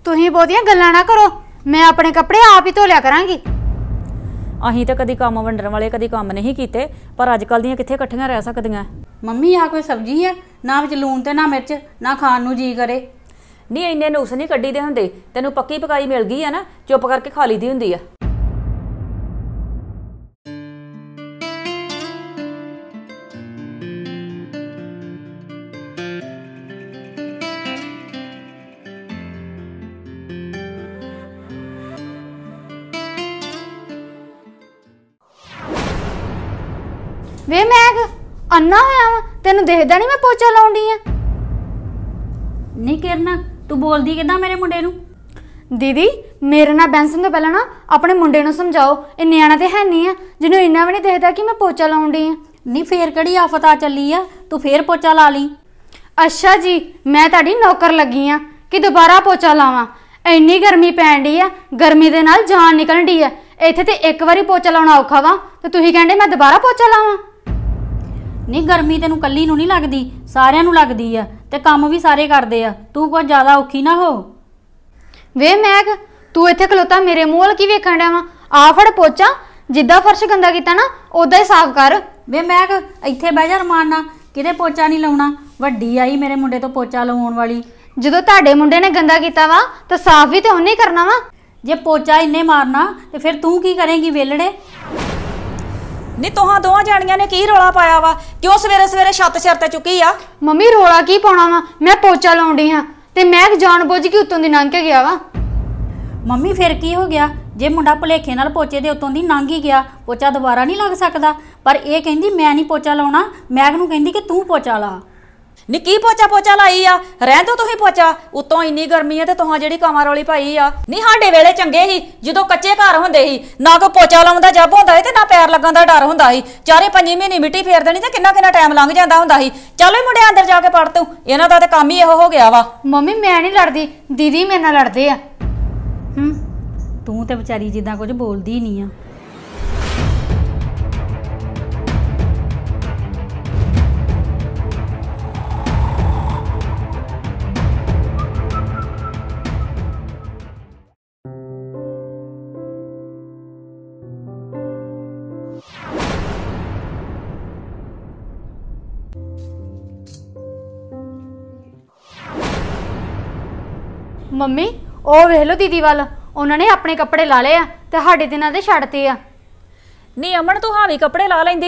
तुसीं बहुतियां गल्लां ना करो, मैं अपने कपड़े आप ही धो लिया करांगी। असीं तो कदी काम वंडण वाले कदी काम नहीं कीते, पर अजकल दियां कित्थे इकट्ठियां रह सकदियां। मम्मी आ कोई सब्जी है ना विच लूण ते ना मिर्च, ना खाण नूं जी करे। नहीं इन्ने नुक्स नहीं कड्डी दे हुंदे, तैनूं पक्की पकाई मिल गई है ना, चुप करके खा ली दी हुंदी आ। वे मैग अन्ना होया वा, तेनू देखदा नहीं मैं पोचा लाउण डी आ। नहीं किरण तू बोलदी किदां मेरे मुंडे नूं? दीदी मेरे नाल बैंसन तो पहला ना अपने मुंडे नूं समझाओ, ये नियाणा ते है नहीं आ जिन्हों इन्ना भी नहीं देखदा कि मैं पोचा लाउण डी आ। नहीं फेर किहड़ी आफत आ चली आ, तू फेर पोचा ला ली। अच्छा जी, मैं तुहाडी नौकर लगी आ कि दोबारा पोचा लावां? इन्नी गर्मी पैण डी आ, गर्मी दे नाल जान निकलण डी आ। इत्थे ते एक वारी पोचा लाउणा औखा वा ते तुसीं कहंदे मैं दोबारा पोचा लावां? नहीं गर्मी तेनू कल्ली नूं नहीं लगदी, सारियां नूं लगदी आ ते काम भी सारे करदे आ, तू कुछ ज्यादा औखी ना हो। वे मैग तू इत्थे खलोता मेरे मूंह वाल की वेखण डिया वा? आ फड़ पोचा, जिद्दां फर्श गंदा कीता ना उदां ही साफ कर। वे मैग इत्थे बह जा रमान ना, किते पोचा नहीं लाउणा, वड्डी आई मेरे मुंडे तो पोचा लवाउण वाली। जदों तुहाडे मुंडे ने गंदा कीता वा तां साफ भी ते उन्ने ही करना वा। जे पोचा इन्ने मारना ते फिर तू की करेंगी वेलड़े? नहीं तुहां दोवां जाणियां ने की रौला पाया वा? क्यों सवेरे सवेरे छत सिर ते चुकी आ? मम्मी रौला की पाउणा वा, मैं पोचा लाउण डी हां ते मैग जान बुझ के उत्तों दी लंघ के गया वा। मम्मी फिर की हो गया जे मुंडा भुलेखे नाल पोचे दे उत्तों दी लंघ ही गया, पोचा दोबारा नहीं लग सकदा? पर ये कहंदी मैं नहीं पोचा लाउणा, मैग नूं कहंदी कि तू पोचा ला। नी की पोचा पोचा लाई आ? रहन दो तुसीं पोचा, उत्तों इन्नी गर्मी है ते तुहां जिहड़ी कामां रौली पाई आ। नी साडे वेले चंगे ही जदों कच्चे घर हुंदे ही, ना कोई पोचा लाउण दा जब हुंदा ही ते ना पैर लगण दा डर हुंदा ही। 4-5 महीने मिट्टी फेर देनी ते किन्ना किन्ना टाइम लंघ जांदा हुंदा ही। चलो मुंडे अंदर जाके पढ़ तूं, इन्हां दा ते काम ही इहो हो गया वा। मम्मी मैं नहीं लड़दी, दीदी मेरे नाल लड़दे आ। तू ते बेचारी जिद्दां कुछ बोलदी नहीं आ। मम्मी ओ वेख लो दीदी वाल, उन्होंने अपने कपड़े ला ले आ ते साडे ते नाल दे छड्डते आ। नी अमन तू हावी कपड़े ला लैंदी।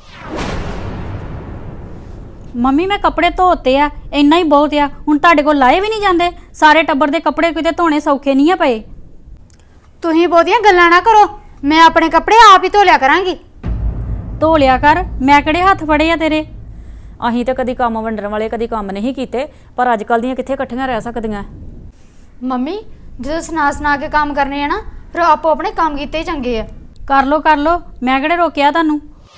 मम्मी मैं कपड़े धोते आ, इन्ना ही बहुत आ, हुण तुहाडे कोल लाए भी नहीं जांदे। सारे टब्बर दे कपड़े किते धोने सौखे नहीं आ पए। तुसीं बहुतियां गल्लां ना करो, मैं अपने कपड़े आप ही धो लिया करांगी। धो लिया कर, मैं किहड़े हत्थ फड़े आ तेरे? असीं तो कदी काम वंडण वाले कदी काम नहीं कीते, पर अजकल दियां कित्थे इकट्ठियां रह सकदियां। मम्मी जो सुना के काम करने है ना, फिर आपो अपने काम कीते ही चंगे आ। कर लो, मैं किहड़े रोकिया तुहानूं?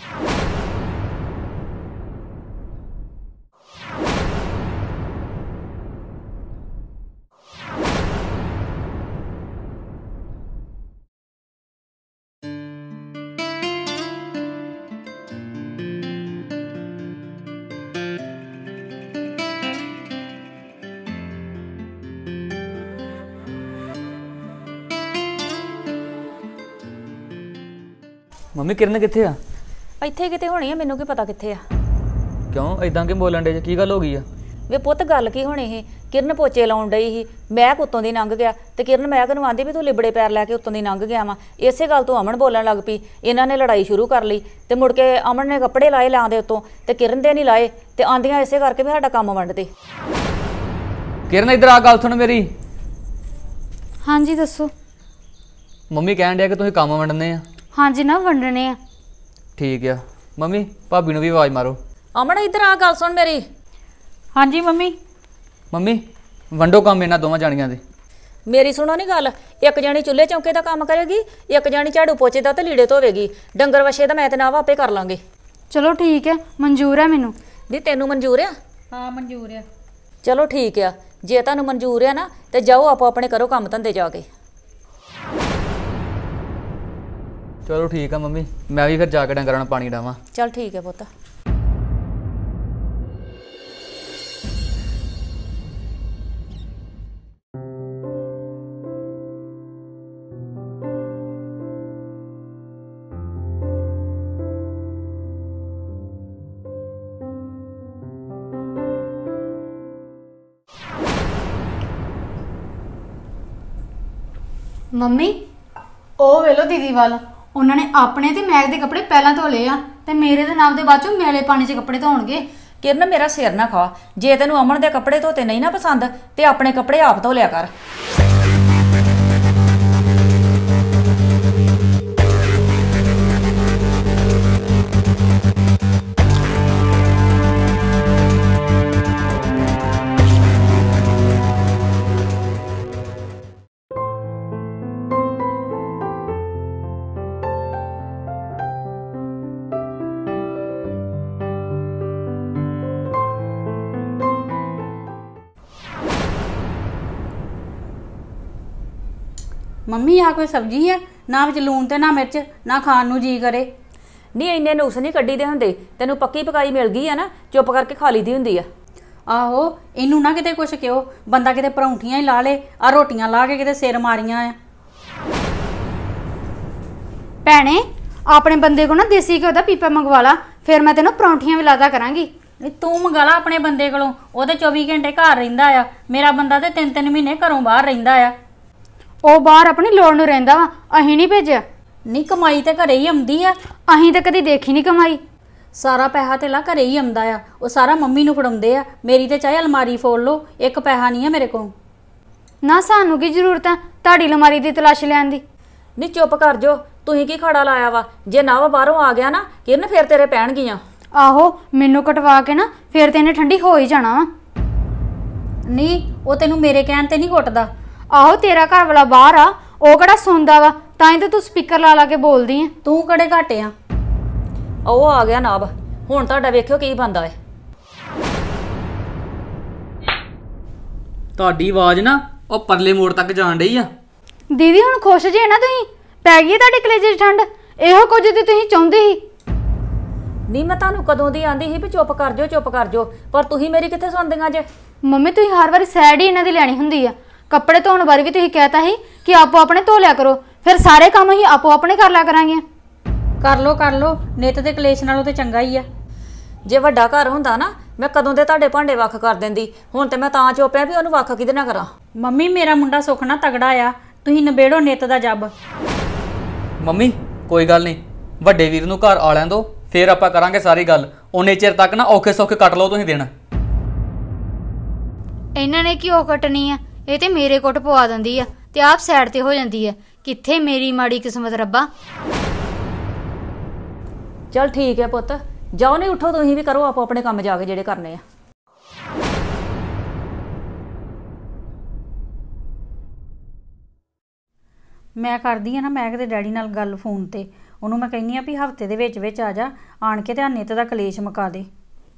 मम्मी किरण कित्थे आ? ਇੱਥੇ ਕਿਤੇ ਹੋਣੀ ਆ, ਮੈਨੂੰ ਕੀ ਪਤਾ ਕਿੱਥੇ ਆ। ਕਿਉਂ ਇਦਾਂ ਕਿ ਬੋਲਣ ਡੇ? ਕੀ ਗੱਲ ਹੋ ਗਈ ਆ? ਵੇ ਪੁੱਤ ਗੱਲ ਕੀ ਹੋਣੀ ਸੀ, ਕਿਰਨ ਪੋਚੇ ਲਾਉਣ ਡਈ ਸੀ, ਮੈਂ ਉੱਤੋਂ ਦੀ ਲੰਘ ਗਿਆ ਤੇ ਕਿਰਨ ਮੈਂ ਨੂੰ ਆਂਦੀ ਵੀ ਤੂੰ ਲਿਬੜੇ ਪੈਰ ਲੈ ਕੇ ਉੱਤੋਂ ਦੀ ਲੰਘ ਗਿਆ ਵਾ। ਇਸੇ ਗੱਲ ਤੋਂ ਅਮਨ ਬੋਲਣ ਲੱਗ ਪਈ, ਇਹਨਾਂ ਨੇ ਲੜਾਈ ਸ਼ੁਰੂ ਕਰ ਲਈ ਤੇ ਮੁੜ ਕੇ ਅਮਨ ਨੇ ਕੱਪੜੇ ਲਾਏ ਲਾਂ ਦੇ ਉੱਤੋਂ ਤੇ ਕਿਰਨ ਦੇ ਨਹੀਂ ਲਾਏ ਤੇ ਆਂਦੀਆਂ ਇਸੇ ਕਰਕੇ ਵੀ ਸਾਡਾ ਕੰਮ ਵੰਡਦੇ। ਕਿਰਨ ਇੱਧਰ ਆ, ਗੱਲ ਸੁਣ ਮੇਰੀ। हाँ जी दसो। ਮੰਮੀ ਕਹਿਣ ਡਿਆ ਕਿ ਤੁਸੀਂ ਕੰਮ ਵੰਡਣੇ ਆ। हाँ जी ना वंडने आ। ਠੀਕ ਆ ਮੰਮੀ, ਭਾਬੀ ਨੂੰ ਵੀ ਆਵਾਜ਼ ਮਾਰੋ। ਅਮਨ ਇੱਧਰ ਆ, ਗੱਲ ਸੁਣ ਮੇਰੀ। हाँ जी मम्मी। ਮੰਮੀ ਵੰਡੋ ਕੰਮ ਇਹਨਾਂ ਦੋਵਾਂ ਜਾਣੀਆਂ ਦੇ। ਮੇਰੀ ਸੁਣੋ ਨਹੀਂ ਗੱਲ, ਇੱਕ ਜਾਣੀ ਚੁੱਲ੍ਹੇ ਚੌਂਕੇ ਦਾ ਕੰਮ ਕਰੇਗੀ, ਇੱਕ ਜਾਣੀ ਝਾੜੂ ਪੋਚੇ ਦਾ ਤੇ ਲੀੜੇ ਧੋਵੇਗੀ। ਡੰਗਰ ਵਛੇ ਦਾ ਮੈਂ ਤੇ ਨਾ ਆਪੇ ਕਰ ਲਾਂਗੇ। चलो ठीक है, मंजूर है मैनू। ਦੀ ਤੈਨੂੰ ਮਨਜ਼ੂਰ ਆ? हाँ मंजूर है। ਚਲੋ ਠੀਕ ਆ, ਜੇ ਤੁਹਾਨੂੰ ਮਨਜ਼ੂਰ ਆ ਨਾ ਤੇ ਜਾਓ ਆਪੋ ਆਪਣੇ ਕਰੋ ਕੰਮ ਧੰਦੇ ਜਾ ਕੇ। ਚਲੋ ਠੀਕ ਆ ਮੰਮੀ, ਮੈਂ ਵੀ ਫਿਰ ਜਾ ਕੇ ਡੰਗਰਾਂ ਨੂੰ ਪਾਣੀ ਡਾਵਾਂ। ਚੱਲ ਠੀਕ ਹੈ ਪੁੱਤ। ਮੰਮੀ ਉਹ ਵੇਲੋ ਦੀਦੀ ਵੱਲ ਉਹਨਾਂ ਨੇ ਆਪਣੇ ਤੇ ਮੈਗ ਦੇ ਕੱਪੜੇ ਪਹਿਲਾਂ ਧੋ ਲਏ ਆ ਤੇ ਮੇਰੇ ਦੇ ਨਾਮ ਦੇ ਬਾਅਦ ਚੋਂ ਮੈਲੇ ਪਾਣੀ 'ਚ ਕੱਪੜੇ ਧੋਣਗੇ। ਕਿਰਨ ਮੇਰਾ ਸਿਰ ਨਾ ਖਾ। ਜੇ ਤੈਨੂੰ ਅਮਨ ਦੇ ਕੱਪੜੇ ਧੋਤੇ ਨਹੀਂ ਨਾ ਪਸੰਦ ਤੇ ਆਪਣੇ ਕੱਪੜੇ ਆਪ ਧੋ ਲਿਆ ਕਰ। ਮੰਮੀ ਆ ਕੋਈ ਸਬਜ਼ੀ ਆ? ਨਾ ਵਿੱਚ ਲੂਣ ਤੇ ਨਾ ਮਿਰਚ, ਨਾ ਖਾਣ ਨੂੰ ਜੀ ਕਰੇ। ਨਹੀਂ ਇੰਨੇ ਨੁਕਸ ਨਹੀਂ ਕੱਢੀ ਦੇ ਹੁੰਦੇ। ਤੈਨੂੰ ਪੱਕੀ ਪਕਾਈ ਮਿਲ ਗਈ ਆ ਨਾ, ਚੁੱਪ ਕਰਕੇ ਖਾ ਲਈਦੀ ਹੁੰਦੀ ਆ। ਆਹੋ ਇਹਨੂੰ ਨਾ ਕਿਤੇ ਕੁਛ ਕਿਹੋ, ਬੰਦਾ ਕਿਤੇ ਪਰੌਂਠੀਆਂ ਹੀ ਲਾ ਲੇ, ਆ ਰੋਟੀਆਂ ਲਾ ਕੇ ਕਿਤੇ ਸਿਰ ਮਾਰੀਆਂ ਆ। ਭੈਣੇ ਆਪਣੇ ਬੰਦੇ ਕੋ ਨਾ ਦੇਸੀ ਘਿਓ ਦਾ ਪੀਪਾ ਮੰਗਵਾ ਲਾ, ਫਿਰ ਮੈਂ ਤੈਨੂੰ ਪਰੌਂਠੀਆਂ ਵੀ ਲਾਦਾ ਕਰਾਂਗੀ। ਨਹੀਂ ਤੂੰ ਮੰਗਾ ਲਾ ਆਪਣੇ ਬੰਦੇ ਕੋਲੋਂ, ਉਹ ਤੇ 24 ਘੰਟੇ ਘਰ ਰਹਿੰਦਾ ਆ। ਮੇਰਾ ਬੰਦਾ ਤੇ 3-3 ਮਹੀਨੇ ਘਰੋਂ ਬਾਹਰ ਰਹਿੰਦਾ ਆ। ਉਹ ਬਾਹਰ ਆਪਣੀ ਲੋੜ ਨੂੰ ਰਹਿੰਦਾ ਵਾ, ਅਸੀਂ ਨਹੀਂ ਭੇਜਿਆ। ਨਹੀਂ ਕਮਾਈ ਤੇ ਘਰੇ ਹੀ ਆਉਂਦੀ ਆ। ਅਸੀਂ ਤਾਂ ਕਦੀ ਦੇਖੀ ਨਹੀਂ ਕਮਾਈ। ਸਾਰਾ ਪੈਸਾ ਧੇਲਾ ਘਰੇ ਹੀ ਆਉਂਦਾ ਆ, ਉਹ ਸਾਰਾ ਮੰਮੀ ਨੂੰ ਫੜਾਉਂਦੇ ਆ। ਮੇਰੀ ਤੇ ਚਾਹੇ ਅਲਮਾਰੀ ਫੋੜ ਲਓ, ਇੱਕ ਪੈਸਾ ਨਹੀਂ ਆ ਮੇਰੇ ਕੋਲ। ਨਾ ਸਾਨੂੰ ਕੀ ਜ਼ਰੂਰਤ ਹੈ ਤੁਹਾਡੀ ਅਲਮਾਰੀ ਦੀ ਤਲਾਸ਼ ਲੈਣ ਦੀ। ਨਹੀਂ ਚੁੱਪ ਕਰ ਜੋ। ਤੁਸੀਂ ਕੀ ਖੜਾ ਲਾਇਆ ਵਾ? ਜੇ ਨਵ ਬਾਹਰੋਂ ਆ ਗਿਆ ਨਾ ਕਿਰਨ ਫਿਰ ਤੇਰੇ ਪੈਣਗੀਆਂ। ਆਹੋ ਮੈਨੂੰ ਕਟਵਾ ਕੇ ਨਾ ਫਿਰ ਤੇ ਇਹਨੇ ਠੰਡੀ ਹੋ ਹੀ ਜਾਣਾ ਵਾ। ਨਹੀਂ ਉਹ ਤੈਨੂੰ ਮੇਰੇ ਕਹਿਣ ਤੇ ਨਹੀਂ ਘੁੱਟਦਾ। ਆਹੋ ਤੇਰਾ ਘਰ ਵਾਲਾ ਬਾਹਰ ਆ, ਉਹ ਕਿਹੜਾ ਸੁਣਦਾ ਵਾ, ਤਾਂ ਹੀ ਤਾਂ ਤੂੰ ਸਪੀਕਰ ਲਾ ਲਾ ਕੇ ਬੋਲਦੀ ਆ। ਤੂੰ ਕਿਹੜੇ ਘਾਟੇ ਆ? ਉਹ ਆ ਗਿਆ ਨਵ, ਹੁਣ ਤੁਹਾਡਾ ਵੇਖਿਓ ਕੀ ਬੰਦਾ ਏ। ਤੁਹਾਡੀ ਆਵਾਜ਼ ਨਾ ਉਹ ਪਰਲੇ ਮੋੜ ਤੱਕ ਜਾਣ ਡਈ ਆ। ਦੀਦੀ ਹੁਣ ਖੁਸ਼ ਜੇ ਨਾ ਤੁਸੀਂ, ਪੈ ਗਈ ਤੁਹਾਡੇ ਕਲੇਜੇ 'ਚ ਠੰਡ। ਇਹੋ ਕੁਝ ਤੇ ਤੁਸੀਂ ਚਾਹੁੰਦੇ ਸੀ। ਨਹੀਂ ਮੈਂ ਤੁਹਾਨੂੰ ਕਦੋਂ ਦੀ ਆਂਦੀ ਸੀ ਵੀ ਚੁੱਪ ਕਰ ਜਾਓ ਚੁੱਪ ਕਰ ਜਾਓ, ਪਰ ਤੁਸੀਂ ਮੇਰੀ ਕਿੱਥੇ ਸੁਣਦੀਆਂ ਜੇ। ਮੰਮੀ ਤੁਸੀਂ ਹਰ ਵਾਰੀ ਸਾਈਡ ਹੀ ਇਹਨਾਂ ਦੀ ਲੈਣੀ ਹੁੰਦੀ ਆ। ਕੱਪੜੇ ਧੋਣ ਬਾਰੇ ਵੀ ਤੁਸੀਂ ਕਹਿਤਾ ਸੀ ਕਿ ਆਪੋ ਆਪਣੇ ਧੋ ਲਿਆ ਕਰੋ, ਫਿਰ ਸਾਰੇ ਕੰਮ ਹੀ ਆਪੋ ਆਪਣੇ ਕਰ ਲਿਆ ਕਰਾਂਗੇ। ਕਰ ਲੋ ਨਿੱਤ ਦੇ ਕਲੇਸ਼ ਨਾਲੋਂ ਤੇ ਚੰਗਾ ਹੀ ਆ। ਜੇ ਵੱਡਾ ਘਰ ਹੁੰਦਾ ਨਾ ਮੈਂ ਕਦੋਂ ਦੇ ਤੁਹਾਡੇ ਭਾਂਡੇ ਵੱਖ ਕਰ ਦਿੰਦੀ। ਹੁਣ ਤੇ ਮੈਂ ਤਾਂ ਚੁੱਪਿਆ ਵੀ ਉਹਨੂੰ ਵੱਖ ਕਿਹਦੇ ਨਾਲ ਕਰਾਂ। ਮੰਮੀ ਮੇਰਾ ਮੁੰਡਾ ਸੁੱਖ ਨਾ ਤਗੜਾ ਆ, ਤੁਸੀਂ ਨਿਬੇੜੋ ਨਿੱਤ ਦਾ ਜੱਬ। ਮੰਮੀ ਕੋਈ ਗੱਲ ਨਹੀਂ, ਵੱਡੇ ਵੀਰ ਨੂੰ ਘਰ ਆ ਲੈਣ ਦੋ, ਫੇਰ ਆਪਾਂ ਕਰਾਂਗੇ ਸਾਰੀ ਗੱਲ। ਉਹਨੇ ਚਿਰ ਤੱਕ ਨਾ ਔਖੇ ਸੌਖੇ ਕੱਟ ਲਓ ਤੁਸੀਂ ਦਿਨ। ਇਹਨਾਂ ਨੇ ਕਿਉਂ ਕੱਟਣੀ ਆ? ਇਹ ਤੇ ਮੇਰੇ ਕੋਟ ਪਵਾ ਦਿੰਦੀ ਆ ਤੇ ਆਪ ਸਾਈਡ ਤੇ ਹੋ ਜਾਂਦੀ ਆ। ਕਿੱਥੇ ਮੇਰੀ ਮਾੜੀ ਕਿਸਮਤ ਰੱਬਾ। ਚਲ ਠੀਕ ਹੈ ਪੁੱਤ, ਜਾਓ ਨਹੀਂ ਉੱਠੋ, ਤੁਸੀਂ ਵੀ ਕਰੋ ਆਪੋ ਆਪਣੇ ਕੰਮ ਜਾ ਕੇ ਜਿਹੜੇ ਕਰਨੇ ਆ। ਮੈਂ ਕਰਦੀ ਆ ਨਾ ਮੈਂ ਕਿਤੇ ਡੈਡੀ ਨਾਲ ਗੱਲ ਫੋਨ ਤੇ, ਉਹਨੂੰ ਮੈਂ ਕਹਿੰਦੀ ਆ ਵੀ ਹਫਤੇ ਦੇ ਵਿੱਚ ਆ ਜਾ, ਆਣ ਕੇ ਤੇ ਨਿੱਤ ਦਾ ਕਲੇਸ਼ ਮੁਕਾ ਦੇ।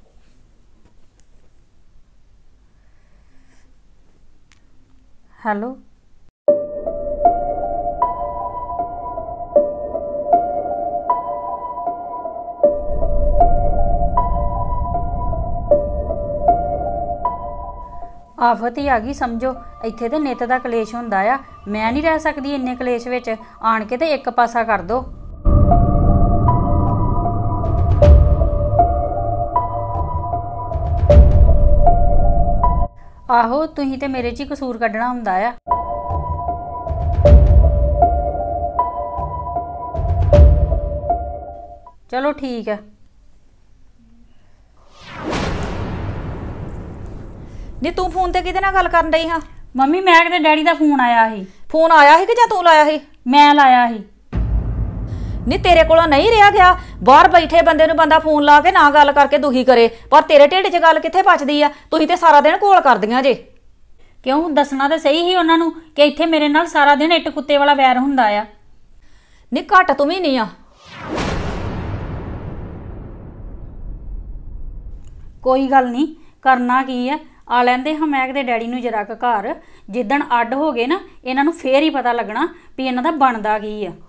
ਹੈਲੋ ਆਫਤ ਹੀ ਆ ਗਈ ਸਮਝੋ। ਇੱਥੇ ਤੇ ਨਿੱਤ ਦਾ ਕਲੇਸ਼ ਹੁੰਦਾ ਆ, ਮੈਂ ਨਹੀਂ ਰਹਿ ਸਕਦੀ ਇੰਨੇ ਕਲੇਸ਼ ਵਿੱਚ। ਆਣ ਕੇ ਤੇ ਇੱਕ ਪਾਸਾ ਕਰ ਦੋ। ਆਹੋ ਤੁਸੀਂ ਤੇ ਮੇਰੇ 'ਚ ਹੀ ਕਸੂਰ ਕੱਢਣਾ ਹੁੰਦਾ ਆ। ਚਲੋ ਠੀਕ ਹੈ। ਨਹੀਂ ਤੂੰ ਫੋਨ ਤੇ ਕਿਹਦੇ ਨਾਲ ਗੱਲ ਕਰਨ ਡਈ ਹਾਂ? ਮੰਮੀ ਮੈਂ ਕਿਤੇ ਡੈਡੀ ਦਾ ਫੋਨ ਆਇਆ ਸੀ। ਫੋਨ ਆਇਆ ਸੀ ਕਿ ਜਾਂ ਤੂੰ ਲਾਇਆ ਸੀ? ਮੈਂ ਲਾਇਆ ਸੀ। ਨਹੀਂ ਤੇਰੇ ਕੋਲੋਂ ਨਹੀਂ ਰਿਹਾ ਗਿਆ। ਬਾਹਰ ਬੈਠੇ ਬੰਦੇ ਨੂੰ ਬੰਦਾ ਫੋਨ ਲਾ ਕੇ ਨਾ ਗੱਲ ਕਰਕੇ ਦੁਖੀ ਕਰੇ, ਪਰ ਤੇਰੇ ਢਿੱਡ 'ਚ ਗੱਲ ਕਿੱਥੇ ਪਚਦੀ ਆ? ਤੁਸੀਂ ਤੇ ਸਾਰਾ ਦਿਨ ਘੋਲ ਕਰਦੀਆਂ ਜੇ। ਕਿਉਂ ਦੱਸਣਾ ਤਾਂ ਸਹੀ ਹੀ ਉਹਨਾਂ ਨੂੰ ਕਿ ਇੱਥੇ ਮੇਰੇ ਨਾਲ ਸਾਰਾ ਦਿਨ ਇੱਟ ਕੁੱਤੇ ਵਾਲਾ ਵੈਰ ਹੁੰਦਾ ਆ। ਨਹੀਂ ਘੱਟ ਤੂੰ ਵੀ ਨਹੀਂ ਆ। ਕੋਈ ਗੱਲ ਨਹੀਂ, ਕਰਨਾ ਕੀ ਆ, ਆ ਲੈਂਦੇ ਹਮੈਕ ਦੇ ਡੈਡੀ ਨੂੰ ਜਰਾ ਕੁ ਘਰ। ਜਿੱਦਣ ਅੱਡ ਹੋ ਗਏ ਨਾ ਇਹਨਾਂ ਨੂੰ ਫੇਰ ਹੀ ਪਤਾ ਲੱਗਣਾ ਵੀ ਇਹਨਾਂ ਦਾ ਬਣਦਾ ਕੀ ਆ।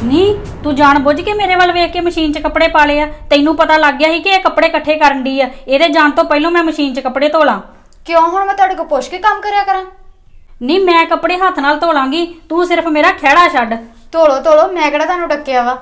ਨਹੀਂ ਤੂੰ ਜਾਣ ਬੁੱਝ ਕੇ ਮੇਰੇ ਵੱਲ ਵੇਖ ਕੇ ਮਸ਼ੀਨ 'ਚ ਕੱਪੜੇ ਪਾ ਲਏ ਆ। ਤੈਨੂੰ ਪਤਾ ਲੱਗ ਗਿਆ ਸੀ ਕਿ ਇਹ ਕੱਪੜੇ ਇਕੱਠੇ ਕਰਨ ਦੀ ਆ। ਇਹਦੇ ਜਾਣ ਤੋਂ ਪਹਿਲਾਂ ਮੈਂ ਮਸ਼ੀਨ 'ਚ ਕੱਪੜੇ ਧੋ ਲਾਂ। ਕਿਉਂ ਹੁਣ ਮੈਂ ਤੁਹਾਡੇ ਕੋਲ ਪੁੱਛ ਕੇ ਕੰਮ ਕਰਿਆ ਕਰਾਂ? ਨਹੀਂ ਮੈਂ ਕੱਪੜੇ ਹੱਥ ਨਾਲ ਧੋ ਲਾਂਗੀ, ਤੂੰ ਸਿਰਫ ਮੇਰਾ ਖਹਿੜਾ ਛੱਡ। ਧੋਲੋ ਧੋਲੋ, ਮੈਂ ਕਿਹੜਾ ਤੁਹਾਨੂੰ ਡੱਕਿਆ ਵਾ।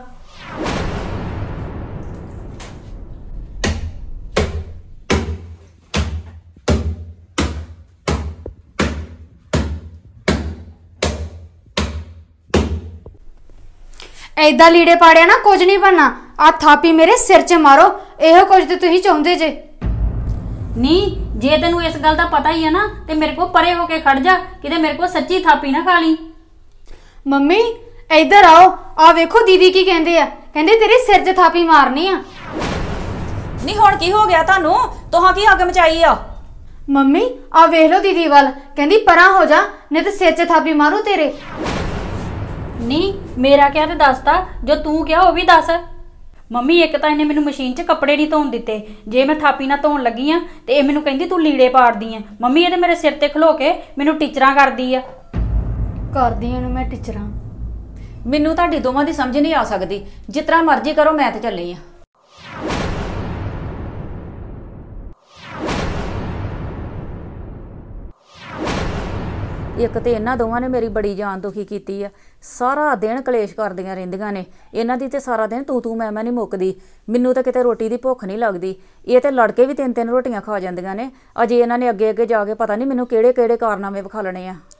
ਏਦਾਂ ਲੀੜੇ ਪਾੜਿਆ ਨਾ ਕੁਝ ਨਹੀਂ ਬਣਨਾ। ਆ ਥਾਪੀ ਮੇਰੇ ਸਿਰ 'ਚ ਮਾਰੋ, ਇਹੋ ਕੁਝ ਤੇ ਤੁਸੀਂ ਚਾਹੁੰਦੇ ਜੇ। ਨਹੀਂ ਜੇ ਤੈਨੂੰ ਇਸ ਗੱਲ ਦਾ ਪਤਾ ਹੀ ਹੈ ਨਾ ਤੇ ਮੇਰੇ ਕੋਲ ਪਰੇ ਹੋ ਕੇ ਖੜ ਜਾ, ਕਿਤੇ ਮੇਰੇ ਕੋਲ ਸੱਚੀ ਥਾਪੀ ਨਾ ਖਾ ਲਈ। ਮੰਮੀ ਇੱਧਰ ਆਓ, ਆ ਵੇਖੋ ਦੀਦੀ ਕੀ ਕਹਿੰਦੇ ਆ। ਕਹਿੰਦੇ ਤੇਰੇ ਸਿਰ 'ਚ ਥਾਪੀ ਮਾਰਨੀ ਆ। ਨਹੀਂ ਹੁਣ ਕੀ ਹੋ ਗਿਆ ਤੁਹਾਨੂੰ? ਤੁਹਾਂ ਕੀ ਅੱਗ ਮਚਾਈ ਆ? ਮੰਮੀ ਆ ਵੇਖ ਲਓ ਦੀਦੀ ਵੱਲ, ਕਹਿੰਦੀ ਪਰਾਂ ਹੋ ਜਾ ਨਹੀਂ ਤੇ ਸਿਰ 'ਚ ਥਾਪੀ ਮਾਰੂ ਤੇਰੇ। ਨਹੀਂ ਮੇਰਾ ਕਿਹਾ ਤੇ ਦੱਸਤਾ, ਜੋ ਤੂੰ ਕਿਹਾ ਉਹ ਵੀ ਦੱਸ। ਮੰਮੀ ਇੱਕ ਤਾਂ ਇਹਨੇ ਮੈਨੂੰ ਮਸ਼ੀਨ 'ਚ ਕੱਪੜੇ ਨਹੀਂ ਧੋਣ ਦਿੱਤੇ, ਜੇ ਮੈਂ ਥਾਪੀ ਨਾਲ ਧੋਣ ਲੱਗੀ ਆ ਤੇ ਇਹ ਮੈਨੂੰ ਕਹਿੰਦੀ ਤੂੰ ਲੀੜੇ ਪਾੜਦੀ ਆ। ਮੰਮੀ ਇਹ ਤੇ ਮੇਰੇ ਸਿਰ ਤੇ ਖਲੋ ਕੇ ਮੈਨੂੰ ਟੀਚਰਾਂ ਕਰਦੀ ਆ। ਕਰਦੀ ਇਹਨੂੰ ਮੈਂ ਟੀਚਰਾਂ। ਮੈਨੂੰ ਤੁਹਾਡੀ ਦੋਵਾਂ ਦੀ ਸਮਝ ਨਹੀਂ ਆ ਸਕਦੀ। ਜਿਸ ਤਰ੍ਹਾਂ ਮਰਜ਼ੀ ਕਰੋ, ਮੈਂ ਤੇ ਚੱਲੀ ਆ। ਇੱਕ ਤੇ ਇਹਨਾਂ ਦੋਵਾਂ ਨੇ ਮੇਰੀ ਬੜੀ ਜਾਨ ਦੁਖੀ ਕੀਤੀ ਆ। ਸਾਰਾ ਦਿਨ ਕਲੇਸ਼ ਕਰਦੀਆਂ ਰਹਿੰਦੀਆਂ ਨੇ। ਇਹਨਾਂ ਦੀ ਤੇ ਸਾਰਾ ਦਿਨ ਤੂੰ ਮੈਂ ਨਹੀਂ ਮੁੱਕਦੀ। ਮੈਨੂੰ ਤਾਂ ਕਿਤੇ ਰੋਟੀ ਦੀ ਭੁੱਖ ਨਹੀਂ ਲੱਗਦੀ। ਇਹ ਤੇ ਲੜ ਕੇ ਵੀ 3-3 ਰੋਟੀਆਂ ਖਾ ਜਾਂਦੀਆਂ ਨੇ। ਅਜੇ ਇਹਨਾਂ ਨੇ ਅੱਗੇ ਅੱਗੇ ਜਾ ਕੇ ਪਤਾ ਨਹੀਂ ਮੈਨੂੰ ਕਿਹੜੇ ਕਿਹੜੇ ਕਾਰਨਾਮੇ ਵਿਖਾਲਣੇ ਆ।